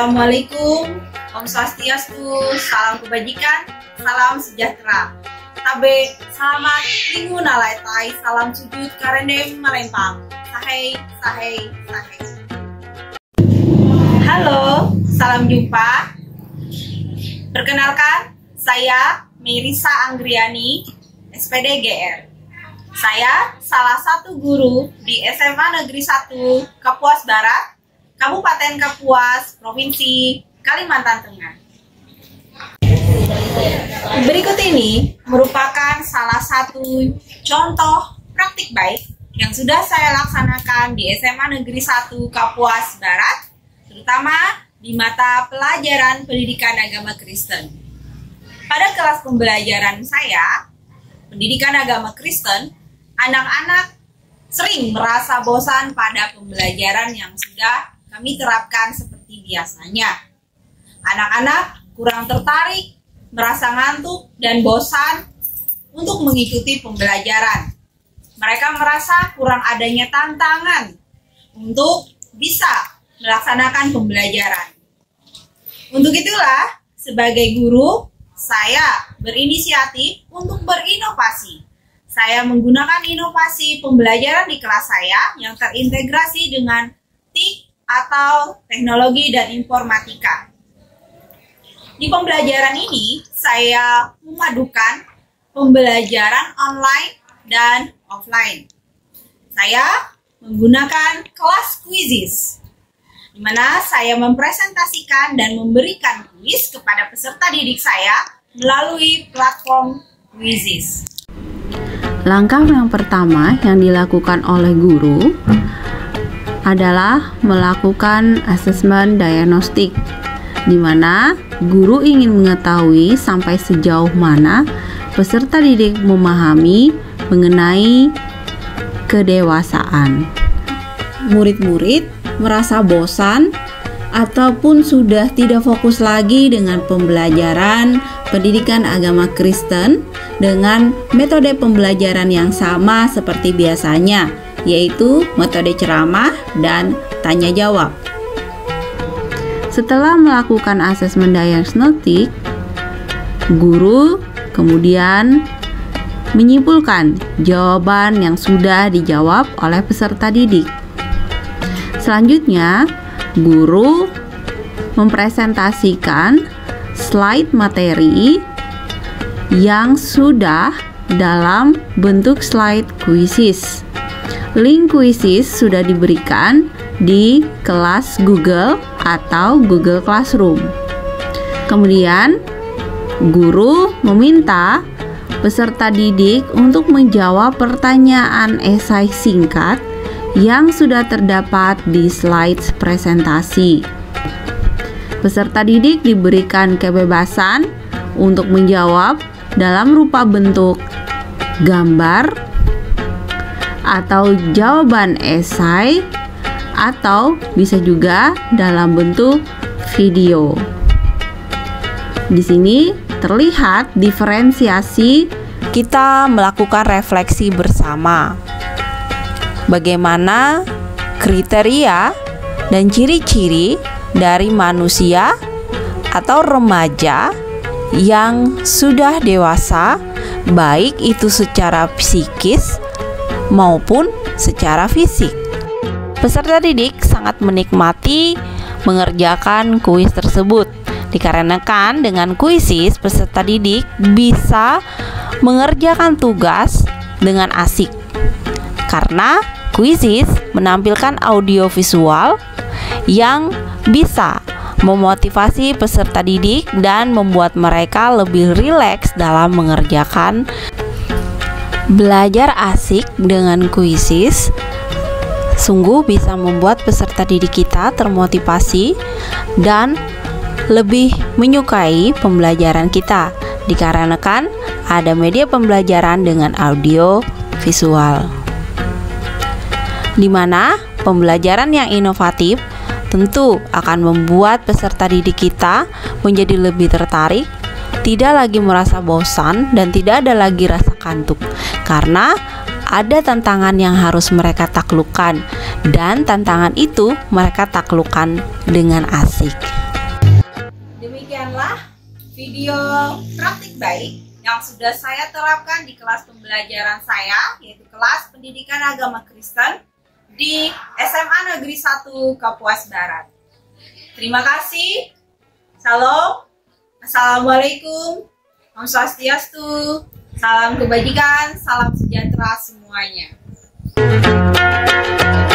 Assalamualaikum, Om Swastiastu, salam kebajikan, salam sejahtera. Tabe, selamat minggu nalaitai, salam sujud karendem marempang. Sahai, sahai, sahai. Halo, salam jumpa. Perkenalkan, saya Merisa Anggriani, SPD GR. Saya salah satu guru di SMA Negeri 1 Kapuas Barat, Kabupaten Kapuas, Provinsi Kalimantan Tengah. Berikut ini merupakan salah satu contoh praktik baik yang sudah saya laksanakan di SMA Negeri 1 Kapuas Barat, terutama di mata pelajaran pendidikan agama Kristen. Pada kelas pembelajaran saya, pendidikan agama Kristen, anak-anak sering merasa bosan pada pembelajaran yang sudah kami terapkan seperti biasanya. Anak-anak kurang tertarik, merasa ngantuk dan bosan untuk mengikuti pembelajaran. Mereka merasa kurang adanya tantangan untuk bisa melaksanakan pembelajaran. Untuk itulah, sebagai guru, saya berinisiatif untuk berinovasi. Saya menggunakan inovasi pembelajaran di kelas saya yang terintegrasi dengan TIK atau teknologi dan informatika. Di pembelajaran ini, saya memadukan pembelajaran online dan offline. Saya menggunakan kelas Quizizz, di mana saya mempresentasikan dan memberikan kuis kepada peserta didik saya melalui platform Quizizz. Langkah yang pertama yang dilakukan oleh guru adalah melakukan asesmen diagnostik, di mana guru ingin mengetahui sampai sejauh mana peserta didik memahami mengenai kedewasaan. Murid-murid merasa bosan ataupun sudah tidak fokus lagi dengan pembelajaran pendidikan agama Kristen dengan metode pembelajaran yang sama seperti biasanya, yaitu metode ceramah dan tanya jawab. Setelah melakukan asesmen diagnostik, guru kemudian menyimpulkan jawaban yang sudah dijawab oleh peserta didik. Selanjutnya, guru mempresentasikan slide materi yang sudah dalam bentuk slide Quizizz. Link Quizizz sudah diberikan di kelas Google atau Google Classroom. Kemudian, guru meminta peserta didik untuk menjawab pertanyaan esai singkat yang sudah terdapat di slide presentasi. Peserta didik diberikan kebebasan untuk menjawab dalam rupa bentuk gambar atau jawaban esai, atau bisa juga dalam bentuk video. Di sini terlihat diferensiasi, kita melakukan refleksi bersama. Bagaimana kriteria dan ciri-ciri dari manusia atau remaja yang sudah dewasa, baik itu secara psikis maupun secara fisik. Peserta didik sangat menikmati mengerjakan kuis tersebut, dikarenakan dengan Quizizz peserta didik bisa mengerjakan tugas dengan asik. Karena Quizizz menampilkan audio visual yang bisa memotivasi peserta didik dan membuat mereka lebih rileks dalam mengerjakan. Belajar asik dengan Quizizz sungguh bisa membuat peserta didik kita termotivasi dan lebih menyukai pembelajaran kita, dikarenakan ada media pembelajaran dengan audio visual, di mana pembelajaran yang inovatif tentu akan membuat peserta didik kita menjadi lebih tertarik, tidak lagi merasa bosan dan tidak ada lagi rasa kantuk, karena ada tantangan yang harus mereka taklukkan, dan tantangan itu mereka taklukkan dengan asik. video praktik baik yang sudah saya terapkan di kelas pembelajaran saya, yaitu kelas pendidikan agama Kristen di SMA Negeri 1 Kapuas Barat. Terima kasih. Salam. Assalamualaikum. Om Swastiastu. Salam kebajikan, salam sejahtera semuanya.